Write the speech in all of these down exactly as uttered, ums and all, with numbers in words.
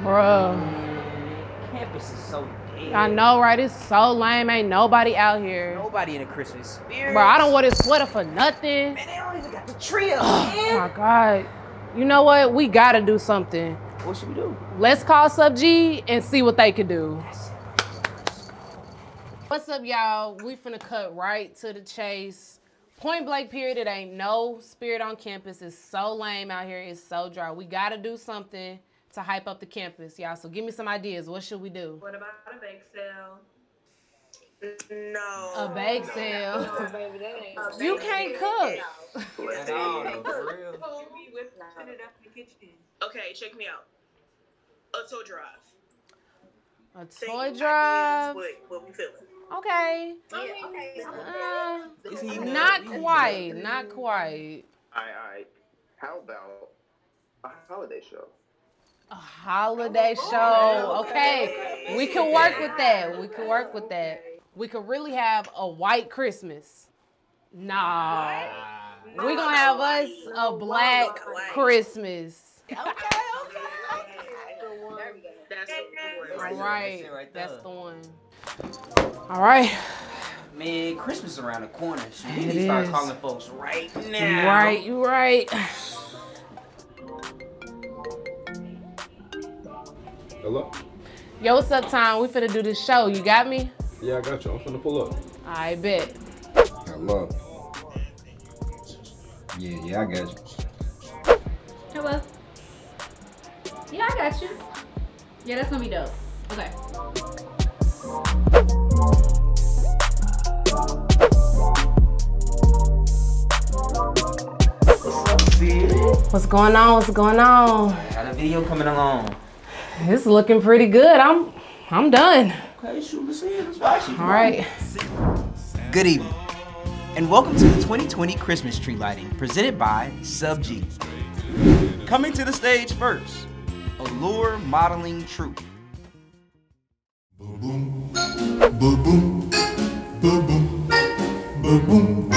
Bruh. Campus is so dead. I know, right? It's so lame. Ain't nobody out here. Nobody in the Christmas spirit. Bro, I don't wear this sweater for nothing. Man, they don't even got the tree up, Oh man. my God. You know what? We gotta do something. What should we do? Let's call S U B G and see what they can do. What's up, y'all? We finna cut right to the chase. Point blank period, it ain't no spirit on campus. It's so lame out here. It's so dry. We gotta do something to hype up the campus, y'all. So give me some ideas. What should we do? What about a bake sale? No. A bake no. sale? No, baby, that ain't. You can't cook. At all, for real. You be whipping it up in the kitchen. Okay, check me out. A toy drive. A Think toy ideas, drive? What, what we feeling? Okay. Yeah, okay. Uh, Is he not nuts? quite. Not quite. Alright, alright. How about a holiday show? A holiday show. Okay. We can work with that. We can work with that. We could really have a white Christmas. Nah. We're going to have us a black Christmas. Okay, okay. That's the one. All right. That's the one. All right. Man, Christmas is around the corner. So we It need to start is. calling folks right now. Right, you right. Hello? Yo, what's up, Tom? We finna do this show. You got me? Yeah, I got you. I'm finna pull up. I bet. Hello. Yeah, yeah, I got you. Hello. Yeah, I got you. Yeah, that's gonna be dope. Okay. What's up, sis? What's going on? What's going on? How the video coming along? It's looking pretty good. I'm I'm done. Okay, shoot, let's see it. Let's watch it. All right. Good evening, and welcome to the twenty twenty Christmas tree lighting presented by S U B G. Coming to the stage first, Allure Modeling Troupe. Boom, boom, boom, boom, boom, boom,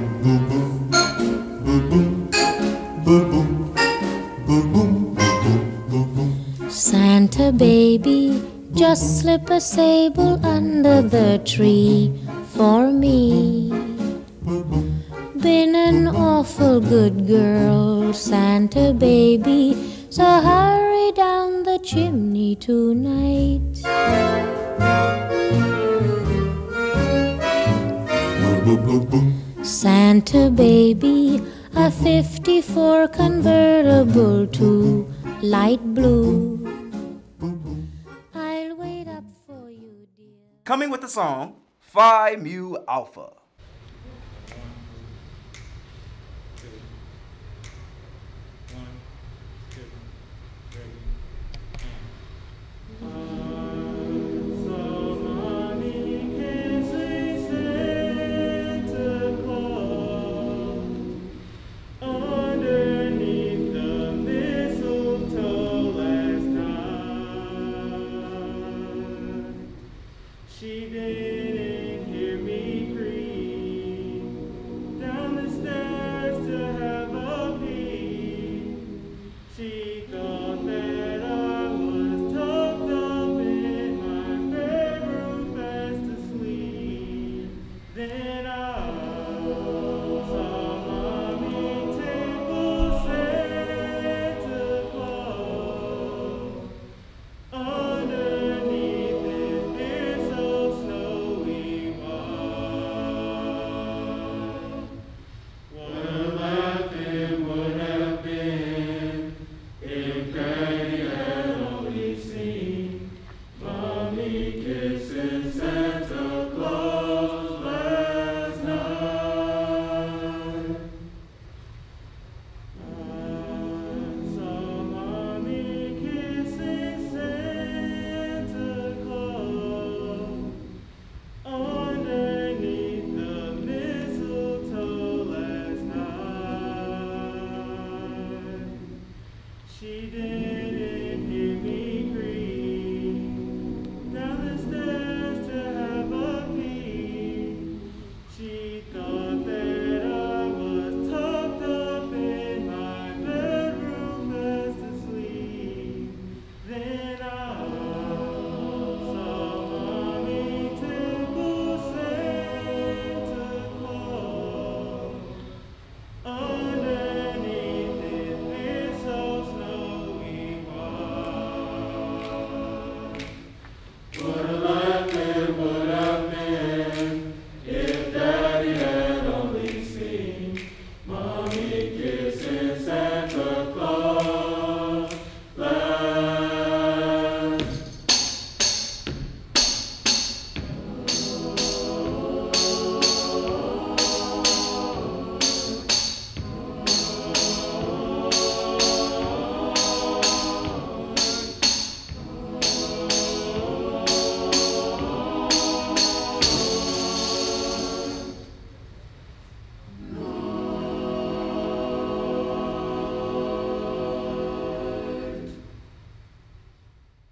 Santa baby, just slip a sable under the tree for me. Been an awful good girl, Santa baby, so hurry down the chimney tonight. Santa baby, a fifty-four convertible to light blue. I'll wait up for you, dear. Coming with the song Phi Mu Alpha. She didn't hear me creak down the stairs to have a peek. She thought that I was tucked up in my bedroom fast asleep. Then I saw Mommy tickle Santa Claus underneath his beard so snowy white. What a laughing would have been if Daddy had only seen Mommy kissing Santa Claus last night. I saw Mommy kissing Santa Claus underneath the mistletoe last night. She didn't hear me creak down the stairs to have a peek. She thought that I was tucked up in my bedroom fast asleep. Then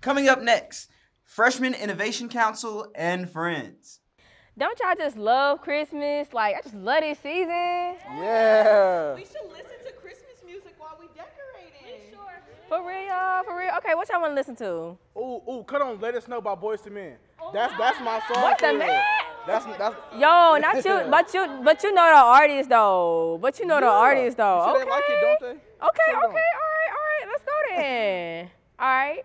Coming up next, Freshman Innovation Council and Friends. Don't y'all just love Christmas? Like, I just love this season. Yeah. We should listen to Christmas music while we decorating. Sure. For real, for real. Okay, what y'all want to listen to? Ooh, ooh, come on, Let Us Know by Boys to Men. That's that's my song. What's the for real. man? That's that's. Yo, not you, but you, but you know the artist though. But you know the Yeah. artist though. So Okay. they like it, don't they? Okay, Hold okay, on. all right, all right. Let's go then. All right.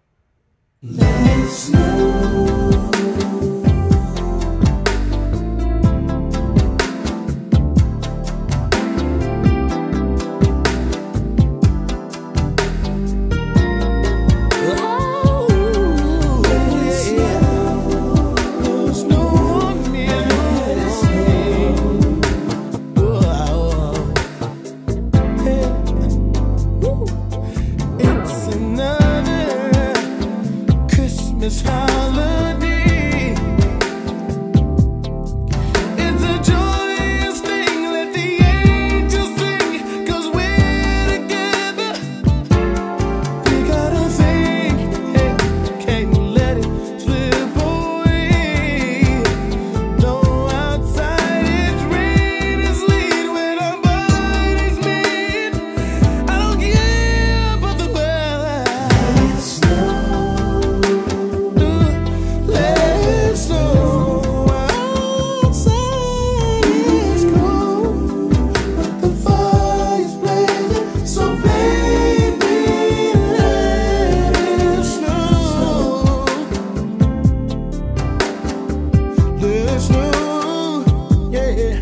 It's another Christmas holiday. It's a joyous thing, let the angels sing, 'cause we're together. We gotta think, hey, can't let it slip away. Though outside it's rain and sleet, when our bodies meet, I don't care about the weather. Let it snow, let it snow. Outside it's cold, but the fire's blazing. So baby, let it snow. Let it snow, yeah.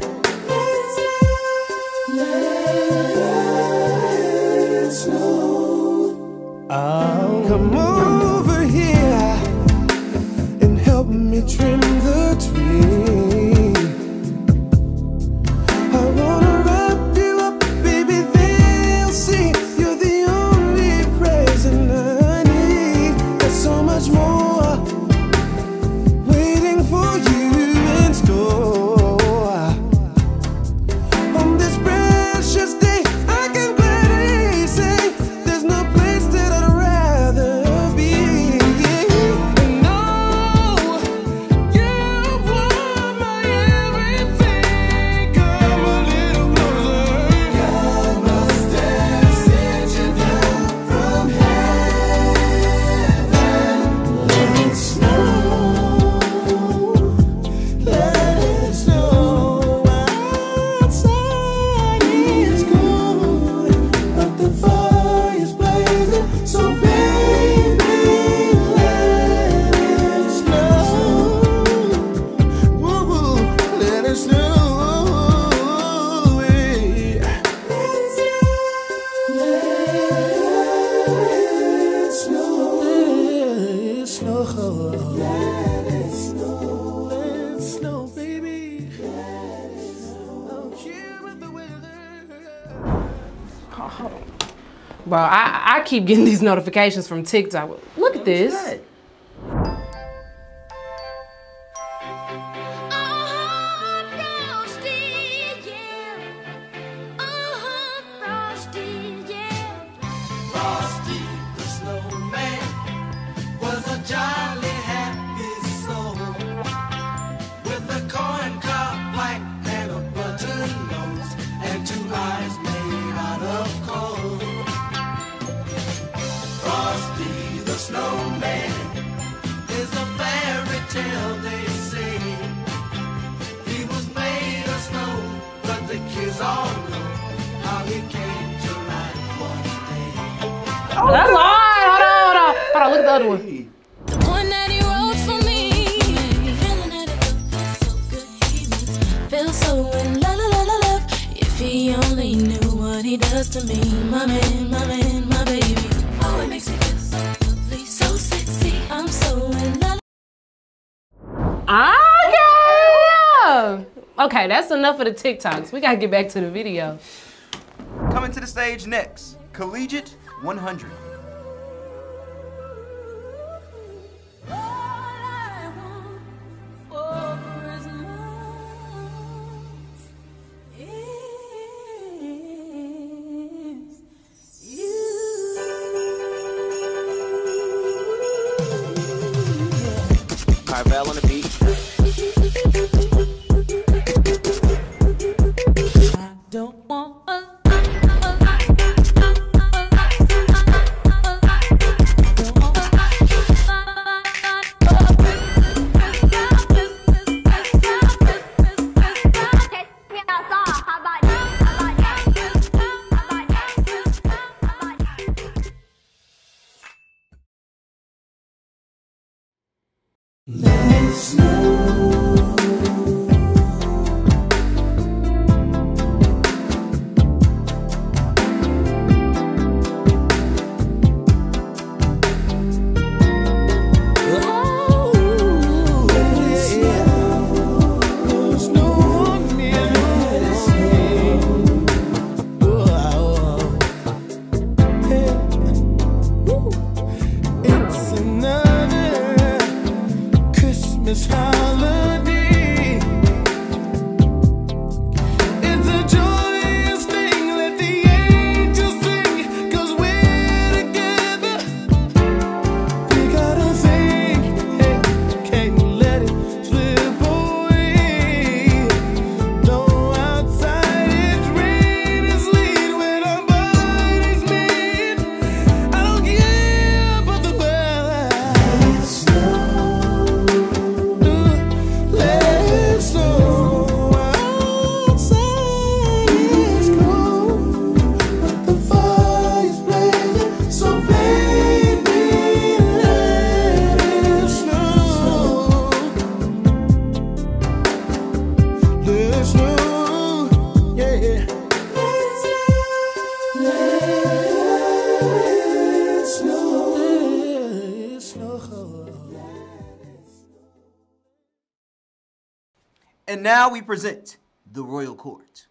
Let it snow. Oh, come over here and help me trim the tree. I wanna wrap you up, baby, they'll see you're the only present I need. There's so much more waiting for you in store. On this precious day, I can gladly say there's no place that I'd rather be. And know you want my everything. Come a little closer. God must have sent you down from heaven. Let it snow, let it snow. Outside is cold, but the fire's blazing. So baby, let it snow. Woo woo, let it snow. Yeah. Let it snow, let it snow, let it snow, let it snow, let it snow, baby. Let it snow. I don't care about the weather. Bro, I, I keep getting these notifications from TikTok. Look at this. Frosty the snowman was a jolly happy soul with a corn cob pipe and a button nose and two eyes made out of coal. Frosty the snowman is a fairy tale, they say. He was made of snow, but the kids all know how he came to life one day. That's hard. Hold on, hold on. Hold on, look at the other one. The one that he wrote for me. Feeling that it feels so good. He feels so in love, love, love, love. If he only knew what he does to me, my man, my man, my baby. Oh, it makes me feel so lovely, so sexy. I'm so in love. Okay. Okay, that's enough of the TikToks. We gotta get back to the video. Coming to the stage next, Collegiate one hundred. Carvel on the beat. I don't want a And now we present the Royal Court.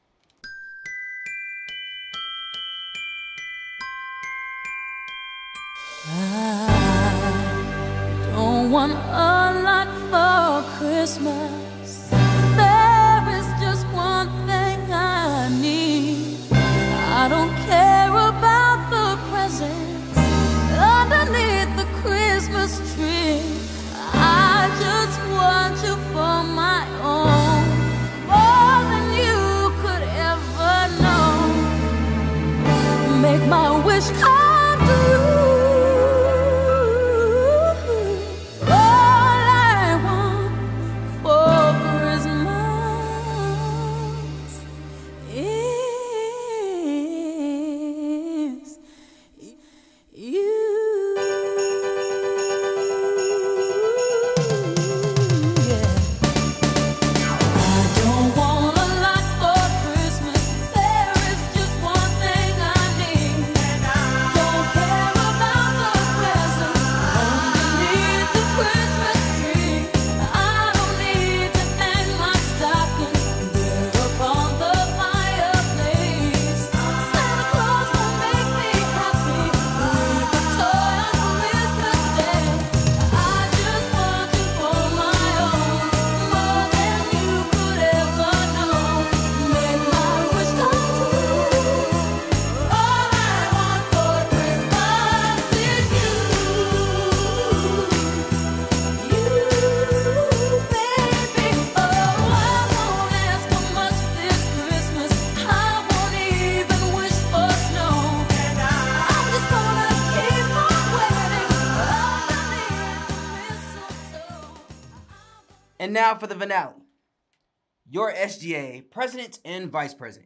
I don't want a lot for Christmas. There is just one thing I need. I don't care about the presents underneath the Christmas tree. I just want you for my own, more than you could ever know. Make my wish come true. And now for the finale. Your S G A President and Vice President.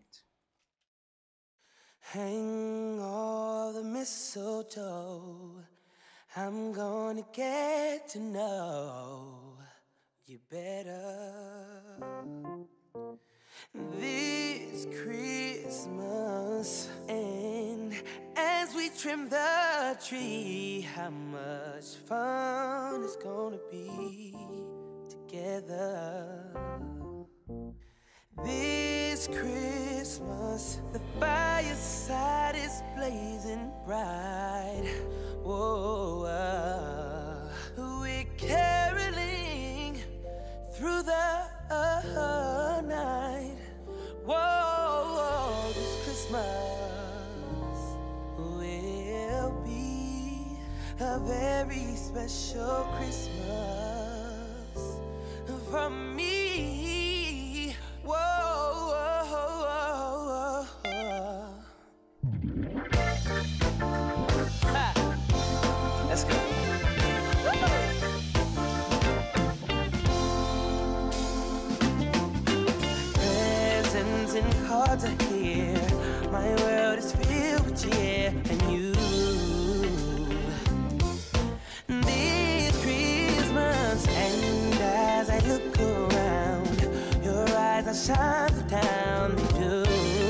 Hang all the mistletoe. I'm gonna get to know you better this Christmas. And as we trim the tree, how much fun it's gonna be together. This Christmas, the fireside is blazing bright. Whoa, uh, we're caroling through the uh, night. Whoa, this Christmas will be a very special Christmas from me. Whoa, whoa, whoa, whoa. Ha. Let's go. Presents and cards are here. My world is filled with cheer and you. This Christmas, and as I look around, your eyes are shine the town they do.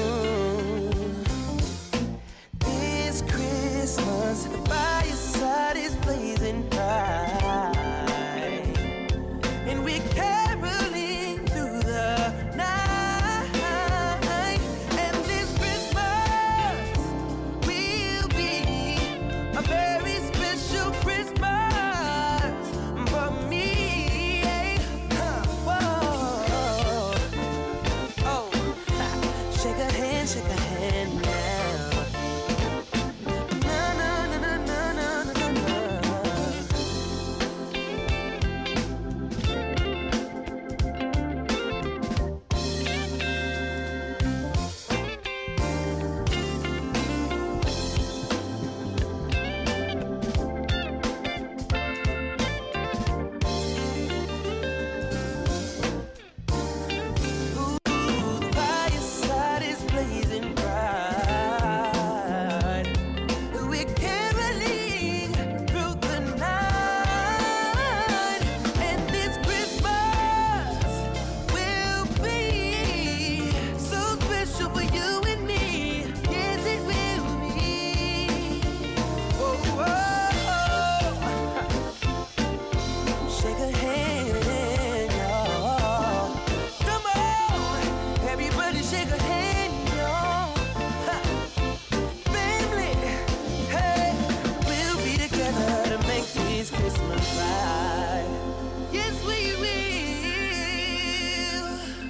This Christmas, the fire side is blazing bright, and we're caroling through the night. And this Christmas will be a very special Christmas for me. Huh, whoa. Oh, shake a hand, shake a hand now. Na, na, na, na, na, na, na, na. Ooh, the fireside is blazing bright. We're caroling through the night, and this Christmas will be so special for you and me. Yes, it will be. Whoa, whoa. Shake a hand, y'all. Come on, everybody shake a hand, y'all. Ha. Family, hey, we'll be together to make this Christmas right. Yes, we will.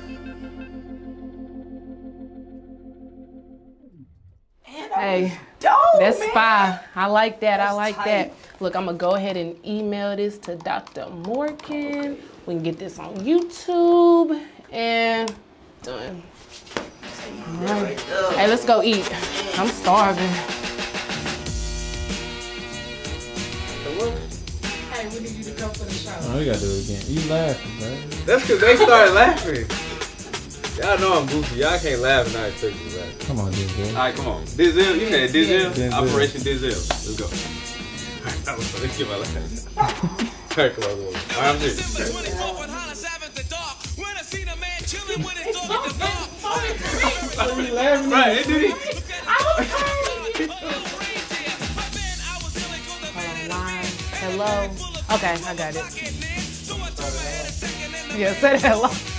Hey, that's fine. I like that. I like that. Look, I'm gonna go ahead and email this to Doctor Morgan. We can get this on YouTube and done. All right. Hey, let's go eat. I'm starving. Hey, we need you to come for the show. Oh, we gotta do it again. You laughing, bro. That's because they started laughing. Y'all know I'm goofy. Y'all can't laugh and I expect you to laugh. Come on, Denzel. All right, come on. Denzel, you said Denzel? Denzel. Operation Denzel. Let's go. All right, let's get my laugh. All right, come on, come on. All right, I'm serious. Right, it did it. Hello. Okay, I got it. Yeah, say hello.